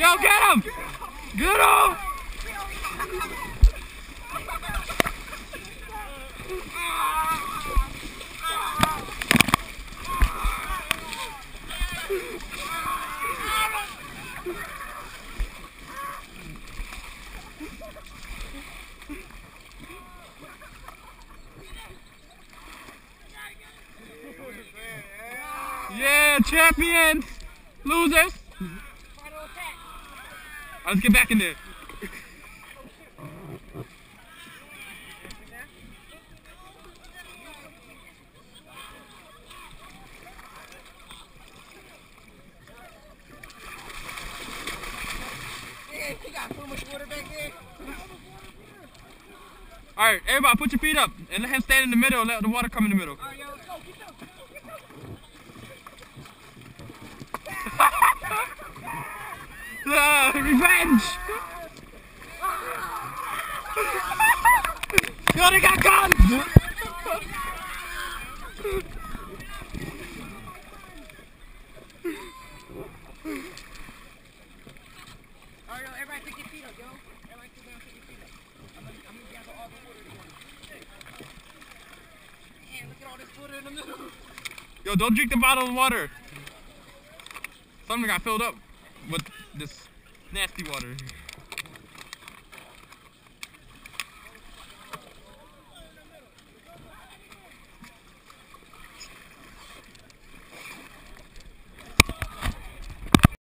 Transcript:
Yo, get him! Get him! Yeah, champions! Losers! Let's get back in there. Alright, everybody put your feet up and let him stand in the middle and let the water come in the middle. Revenge! Yo, they got guns! Alright, everybody take your feet up, yo. Everybody sit down, take your feet up. I'm gonna gather all the water together. Man, look at all this water in the middle. Yo, don't drink the bottle of water. Something got filled up with this nasty water.